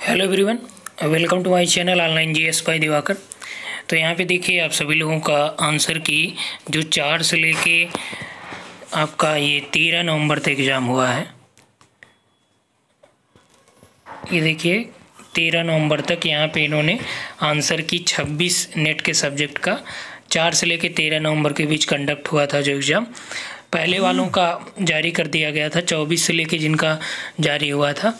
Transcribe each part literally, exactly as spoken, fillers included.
Hello everyone, welcome to my channel online GS by Divakar. तो यहाँ पे देखिए आप सभी लोगों का आंसर की जो चार से लेके आपका ये तेरह नवंबर तक एग्ज़ाम हुआ है। ये देखिए तेरह नवंबर तक यहाँ पे इन्होंने आंसर की छब्बीस नेट के सब्जेक्ट का चार से लेके तेरह नवंबर के बीच कंडक्ट हुआ था जो एग्ज़ाम। पहले वालों का जारी कर दिया गया था चौबीस से लेके जिनका जारी हुआ था।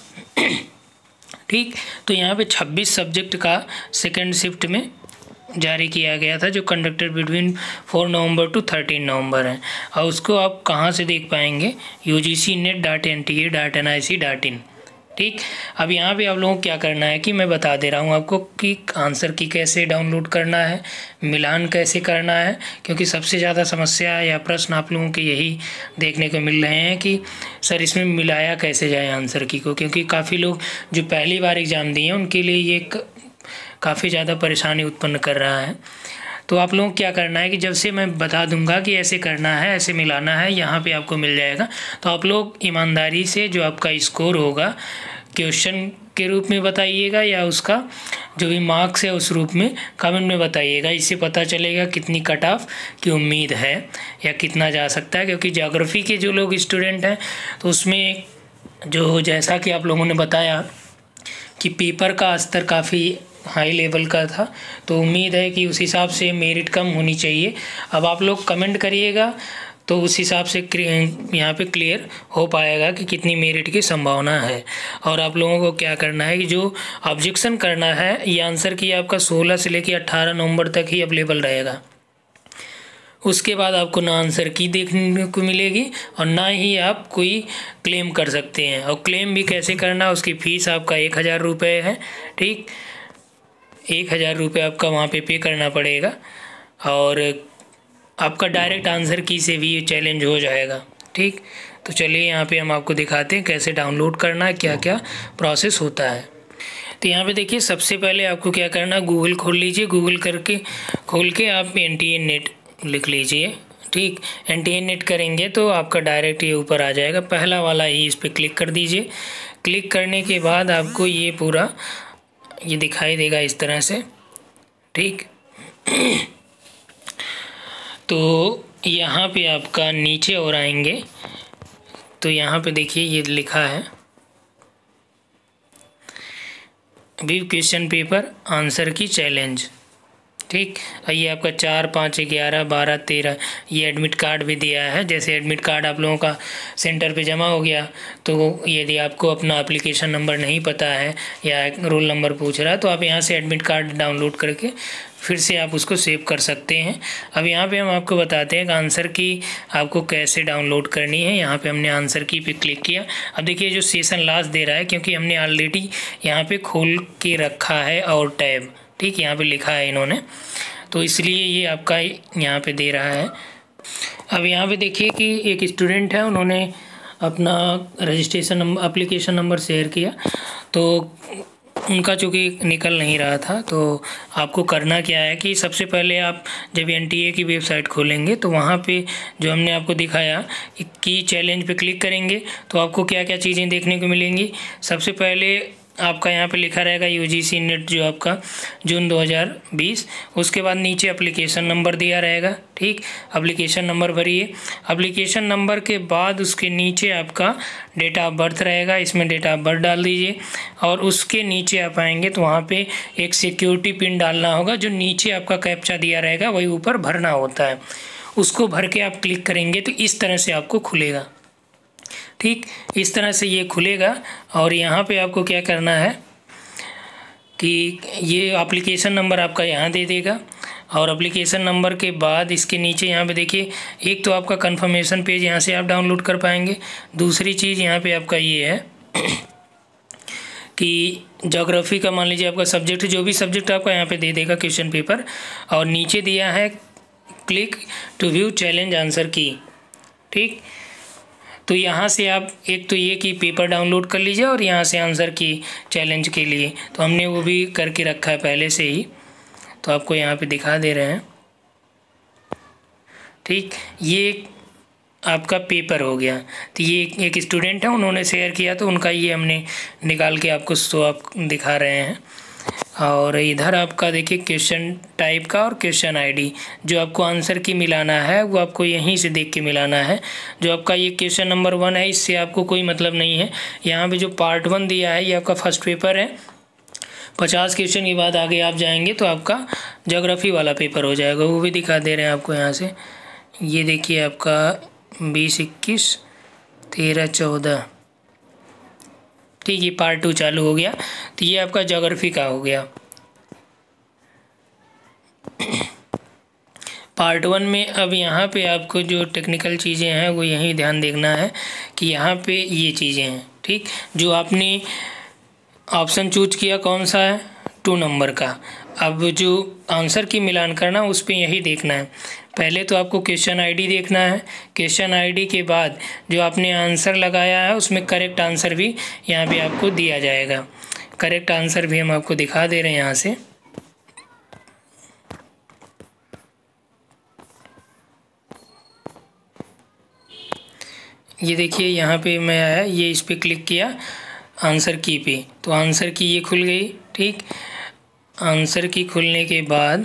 ठीक, तो यहाँ पे छब्बीस सब्जेक्ट का सेकेंड शिफ्ट में जारी किया गया था जो conducted between four November to thirteen November है। और उसको आप कहाँ से देख पाएंगे? U G C net dot N T A dot N I C dot in. ठीक, अब यहाँ पे आप लोगों को क्या करना है कि मैं बता दे रहा हूँ आपको कि आंसर की कैसे डाउनलोड करना है, मिलान कैसे करना है, क्योंकि सबसे ज़्यादा समस्या या प्रश्न आप लोगों के यही देखने को मिल रहे हैं कि सर इसमें मिलाया कैसे जाए आंसर की को, क्योंकि काफ़ी लोग जो पहली बार एग्ज़ाम दिए हैं उनके लिए ये काफ़ी ज़्यादा परेशानी उत्पन्न कर रहा है। तो आप लोगों को क्या करना है कि जब से मैं बता दूंगा कि ऐसे करना है, ऐसे मिलाना है, यहाँ पे आपको मिल जाएगा। तो आप लोग ईमानदारी से जो आपका स्कोर होगा क्वेश्चन के रूप में बताइएगा या उसका जो भी मार्क्स है उस रूप में कमेंट में बताइएगा। इससे पता चलेगा कितनी कट ऑफ की उम्मीद है या कितना जा सकता है। क्योंकि ज्योग्राफी के जो लोग स्टूडेंट हैं तो उसमें जो जैसा कि आप लोगों ने बताया कि पेपर का स्तर काफ़ी हाई लेवल का था, तो उम्मीद है कि उस हिसाब से मेरिट कम होनी चाहिए। अब आप लोग कमेंट करिएगा तो उस हिसाब से यहाँ पे क्लियर हो पाएगा कि कितनी मेरिट की संभावना है। और आप लोगों को क्या करना है कि जो ऑब्जेक्शन करना है, ये आंसर की आपका सोलह से लेकर अट्ठारह नवंबर तक ही अवेलेबल रहेगा। उसके बाद आपको ना आंसर की देखने को मिलेगी और ना ही आप कोई क्लेम कर सकते हैं। और क्लेम भी कैसे करना, उसकी फ़ीस आपका एक हज़ार रुपये है। ठीक, एक हज़ार रुपये आपका वहाँ पे पे करना पड़ेगा और आपका डायरेक्ट आंसर की से भी ये चैलेंज हो जाएगा। ठीक, तो चलिए यहाँ पे हम आपको दिखाते हैं कैसे डाउनलोड करना है, क्या क्या प्रोसेस होता है। तो यहाँ पे देखिए सबसे पहले आपको क्या करना है, गूगल खोल लीजिए। गूगल करके खोल के आप एन टी ए नेट लिख लीजिए। ठीक, एन टी ए नेट करेंगे तो आपका डायरेक्ट ये ऊपर आ जाएगा, पहला वाला ही, इस पर क्लिक कर दीजिए। क्लिक करने के बाद आपको ये पूरा ये दिखाई देगा इस तरह से। ठीक, तो यहाँ पे आपका नीचे और आएंगे तो यहाँ पे देखिए ये लिखा है view question paper answer key challenge. ठीक, ये आपका चार पाँच ग्यारह बारह तेरह ये एडमिट कार्ड भी दिया है। जैसे एडमिट कार्ड आप लोगों का सेंटर पे जमा हो गया तो यदि आपको अपना एप्लीकेशन नंबर नहीं पता है या रोल नंबर पूछ रहा है तो आप यहाँ से एडमिट कार्ड डाउनलोड करके फिर से आप उसको सेव कर सकते हैं। अब यहाँ पे हम आपको बताते हैं कि आंसर की आपको कैसे डाउनलोड करनी है। यहाँ पे हमने आंसर की पे क्लिक किया। अब देखिए जो सेशन लास्ट दे रहा है, क्योंकि हमने ऑलरेडी यहाँ पे खोल के रखा है और टैब, ठीक, यहाँ पे लिखा है इन्होंने, तो इसलिए ये आपका यहाँ पे दे रहा है। अब यहाँ पे देखिए कि एक स्टूडेंट है, उन्होंने अपना registration number application number share किया तो उनका चूँकि निकल नहीं रहा था। तो आपको करना क्या है कि सबसे पहले आप जब एन टी ए की वेबसाइट खोलेंगे तो वहाँ पे जो हमने आपको दिखाया की चैलेंज पे क्लिक करेंगे तो आपको क्या क्या चीज़ें देखने को मिलेंगी। सबसे पहले आपका यहाँ पे लिखा रहेगा यू जी सी नेट जो आपका जून दो हज़ार बीस। उसके बाद नीचे एप्लीकेशन नंबर दिया रहेगा। ठीक, एप्लीकेशन नंबर भरिए। एप्लीकेशन नंबर के बाद उसके नीचे आपका डेट ऑफ बर्थ रहेगा, इसमें डेट ऑफ बर्थ डाल दीजिए। और उसके नीचे आप आएंगे तो वहाँ पे एक सिक्योरिटी पिन डालना होगा, जो नीचे आपका कैप्चा दिया रहेगा वही ऊपर भरना होता है। उसको भर के आप क्लिक करेंगे तो इस तरह से आपको खुलेगा। ठीक, इस तरह से ये खुलेगा। और यहाँ पे आपको क्या करना है कि ये एप्लीकेशन नंबर आपका यहाँ दे देगा और एप्लीकेशन नंबर के बाद इसके नीचे यहाँ पे देखिए एक तो आपका कंफर्मेशन पेज यहाँ से आप डाउनलोड कर पाएंगे। दूसरी चीज़ यहाँ पे आपका ये है कि ज्योग्राफी का मान लीजिए आपका सब्जेक्ट, जो भी सब्जेक्ट आपका यहाँ पे दे देगा क्वेश्चन पेपर। और नीचे दिया है click to view challenge answer key. ठीक, तो यहाँ से आप एक तो ये कि पेपर डाउनलोड कर लीजिए और यहाँ से आंसर की चैलेंज के लिए तो हमने वो भी करके रखा है पहले से ही, तो आपको यहाँ पे दिखा दे रहे हैं। ठीक, ये आपका पेपर हो गया। तो ये एक स्टूडेंट है, उन्होंने शेयर किया तो उनका ये हमने निकाल के आपको सो आप दिखा रहे हैं। और इधर आपका देखिए क्वेश्चन टाइप का और क्वेश्चन आईडी, जो आपको आंसर की मिलाना है वो आपको यहीं से देख के मिलाना है। जो आपका ये क्वेश्चन नंबर वन है इससे आपको कोई मतलब नहीं है। यहाँ पे जो पार्ट वन दिया है ये आपका फर्स्ट पेपर है। पचास क्वेश्चन के बाद आगे आप जाएंगे तो आपका ज्योग्राफी वाला पेपर हो जाएगा, वो भी दिखा दे रहे हैं आपको यहाँ से। ये देखिए आपका बीस इक्कीस तेरह चौदह, ठीक, ये पार्ट टू चालू हो गया। तो ये आपका ज्योग्राफी का हो गया। पार्ट वन में अब यहाँ पे आपको जो टेक्निकल चीज़ें हैं वो यही ध्यान देखना है कि यहाँ पे ये चीज़ें हैं, ठीक। जो आपने ऑप्शन चूज किया कौन सा है, टू नंबर का। अब जो आंसर की मिलान करना उस पर यही देखना है। पहले तो आपको क्वेश्चन आईडी देखना है, क्वेश्चन आईडी के बाद जो आपने आंसर लगाया है उसमें करेक्ट आंसर भी यहाँ पे आपको दिया जाएगा। करेक्ट आंसर भी हम आपको दिखा दे रहे हैं यहाँ से। ये देखिए यहाँ पे मैं आया, ये इस पर क्लिक किया आंसर की पे, तो आंसर की ये खुल गई, ठीक। आंसर की खुलने के बाद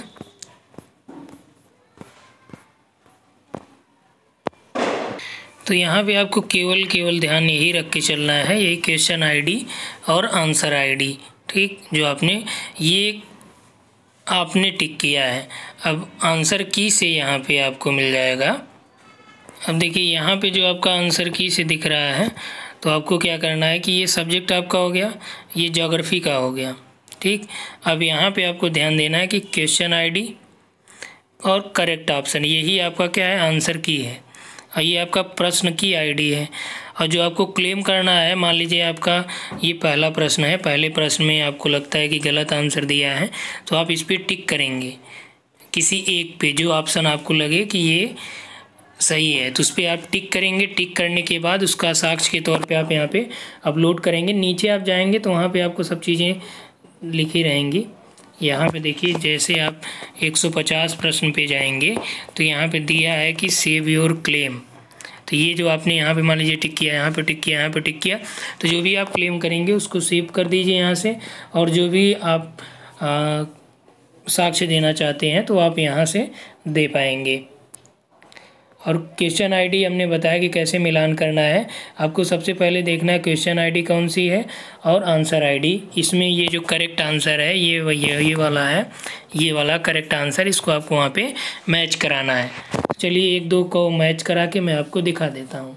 तो यहाँ पे आपको केवल केवल ध्यान यही रख के चलना है, यही क्वेश्चन आईडी और आंसर आईडी, ठीक, जो आपने ये आपने टिक किया है। अब आंसर की से यहाँ पे आपको मिल जाएगा। अब देखिए यहाँ पे जो आपका आंसर की से दिख रहा है तो आपको क्या करना है कि ये सब्जेक्ट आपका हो गया, ये ज्योग्राफी का हो गया, ठीक। अब यहाँ पे आपको ध्यान देना है कि क्वेश्चन आईडी और करेक्ट ऑप्शन, यही आपका क्या है, आंसर की है, और ये आपका प्रश्न की आईडी है। और जो आपको क्लेम करना है, मान लीजिए आपका ये पहला प्रश्न है, पहले प्रश्न में आपको लगता है कि गलत आंसर दिया है तो आप इस पर टिक करेंगे, किसी एक पे जो ऑप्शन आपको लगे कि ये सही है तो उस पर आप टिक करेंगे। टिक करने के बाद उसका साक्ष्य के तौर पे आप यहाँ पे अपलोड करेंगे। नीचे आप जाएंगे तो वहाँ पे आपको सब चीज़ें लिखी रहेंगी। यहाँ पे देखिए जैसे आप एक सौ पचास प्रश्न पे जाएंगे तो यहाँ पे दिया है कि सेव योर क्लेम। तो ये जो आपने यहाँ पे मान लीजिए टिक किया, यहाँ पे टिक किया, यहाँ पे टिक किया, तो जो भी आप क्लेम करेंगे उसको सेव कर दीजिए यहाँ से। और जो भी आप साक्ष्य देना चाहते हैं तो आप यहाँ से दे पाएंगे। और क्वेश्चन आईडी हमने बताया कि कैसे मिलान करना है। आपको सबसे पहले देखना है क्वेश्चन आईडी कौन सी है और आंसर आईडी। इसमें ये जो करेक्ट आंसर है ये ये ये वाला है, ये वाला करेक्ट आंसर, इसको आपको वहाँ पे मैच कराना है। चलिए एक दो को मैच करा के मैं आपको दिखा देता हूँ।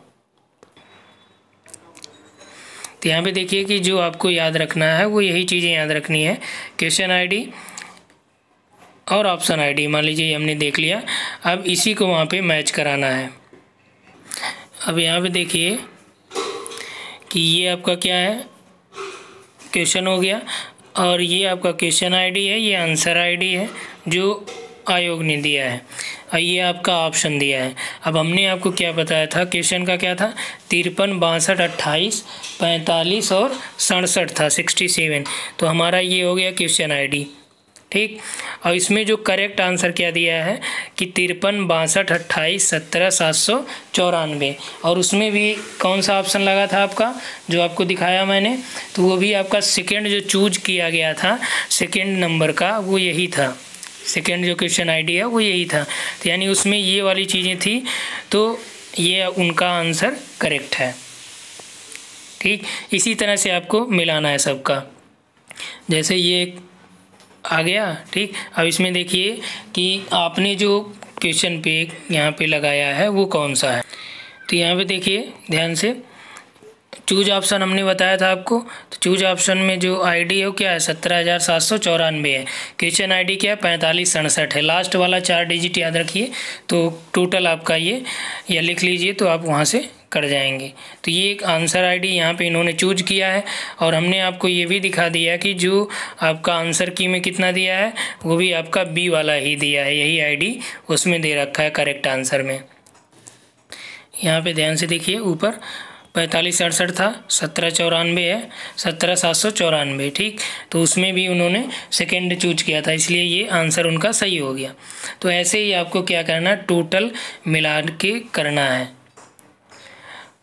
तो यहाँ पे देखिए कि जो आपको याद रखना है वो यही चीज़ें याद रखनी है, क्वेश्चन आईडी और ऑप्शन आईडी। मान लीजिए हमने देख लिया, अब इसी को वहाँ पे मैच कराना है। अब यहाँ पे देखिए कि ये आपका क्या है, क्वेश्चन हो गया, और ये आपका क्वेश्चन आईडी है, ये आंसर आईडी है जो आयोग ने दिया है, और ये आपका ऑप्शन दिया है। अब हमने आपको क्या बताया था, क्वेश्चन का क्या था, तिरपन बासठ अट्ठाईस पैंतालीस और सड़सठ था, सिक्सटी सेवन। तो हमारा ये हो गया क्वेश्चन आईडी, ठीक। और इसमें जो करेक्ट आंसर क्या दिया है कि तिरपन बासठ अट्ठाईस सत्रह सात सौ चौरानवे, और उसमें भी कौन सा ऑप्शन लगा था आपका, जो आपको दिखाया मैंने, तो वो भी आपका सेकंड जो चूज किया गया था सेकंड नंबर का वो यही था, सेकंड जो क्वेश्चन आईडी है वो यही था। तो यानी उसमें ये वाली चीज़ें थी, तो ये उनका आंसर करेक्ट है, ठीक। इसी तरह से आपको मिलाना है सबका, जैसे ये आ गया, ठीक। अब इसमें देखिए कि आपने जो क्वेश्चन पे यहाँ पे लगाया है वो कौन सा है। तो यहाँ पे देखिए ध्यान से, चूज ऑप्शन हमने बताया था आपको, तो चूज ऑप्शन में जो आईडी है वो क्या है, सत्रह हज़ार सात सौ चौरानवे है। क्वेश्चन आईडी क्या है, पैंतालीस सड़सठ है। लास्ट वाला चार डिजिट याद रखिए, तो टोटल आपका ये या लिख लीजिए तो आप वहाँ से कर जाएंगे। तो ये एक आंसर आईडी यहाँ पे इन्होंने चूज किया है। और हमने आपको ये भी दिखा दिया कि जो आपका आंसर की में कितना दिया है वो भी आपका बी वाला ही दिया है, यही आईडी उसमें दे रखा है करेक्ट आंसर में। यहाँ पे ध्यान से देखिए, ऊपर पैंतालीस सड़सठ था, सत्रह चौरानवे है, सत्रह सात सौ चौरानवे, ठीक। तो उसमें भी उन्होंने सेकेंड चूज किया था, इसलिए ये आंसर उनका सही हो गया। तो ऐसे ही आपको क्या करना है, टोटल मिला के करना है,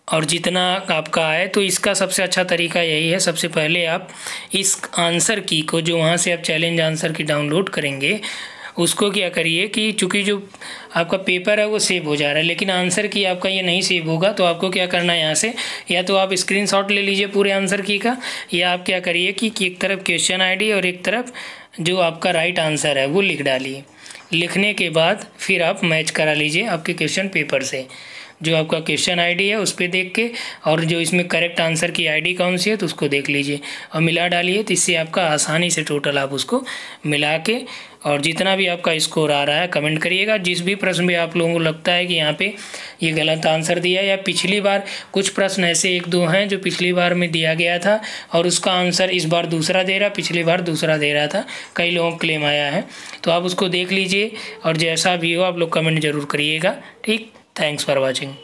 और जितना आपका आए। तो इसका सबसे अच्छा तरीका यही है, सबसे पहले आप इस आंसर की को जो वहाँ से आप चैलेंज आंसर की डाउनलोड करेंगे उसको क्या करिए कि चूँकि जो आपका पेपर है वो सेव हो जा रहा है लेकिन आंसर की आपका ये नहीं सेव होगा, तो आपको क्या करना है यहाँ से, या तो आप स्क्रीनशॉट ले लीजिए पूरे आंसर की का, या आप क्या करिए कि एक तरफ क्वेश्चन आईडी और एक तरफ जो आपका राइट आंसर है वो लिख डालिए। लिखने के बाद फिर आप मैच करा लीजिए आपके क्वेश्चन पेपर से, जो आपका क्वेश्चन आईडी है उस पर देख के, और जो इसमें करेक्ट आंसर की आईडी कौन सी है तो उसको देख लीजिए और मिला डालिए। तो इससे आपका आसानी से टोटल आप उसको मिला के, और जितना भी आपका स्कोर आ रहा है कमेंट करिएगा। जिस भी प्रश्न में आप लोगों को लगता है कि यहाँ पे ये गलत आंसर दिया है, या पिछली बार कुछ प्रश्न ऐसे एक दो हैं जो पिछली बार में दिया गया था और उसका आंसर इस बार दूसरा दे रहा, पिछली बार दूसरा दे रहा था, कई लोगों को क्लेम आया है, तो आप उसको देख लीजिए और जैसा भी हो आप लोग कमेंट ज़रूर करिएगा। ठीक, थैंक्स फॉर वॉचिंग।